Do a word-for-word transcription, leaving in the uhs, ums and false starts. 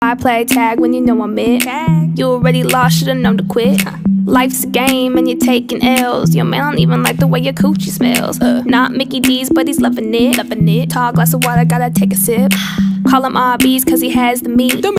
I play tag when you know I'm it. You already lost, should've known to quit. Life's a game and you're taking L's. Your man don't even like the way your coochie smells. uh, Not Mickey D's, but he's loving it. Loving it. Tall glass of water, gotta take a sip. Call him R B's cause he has the meat.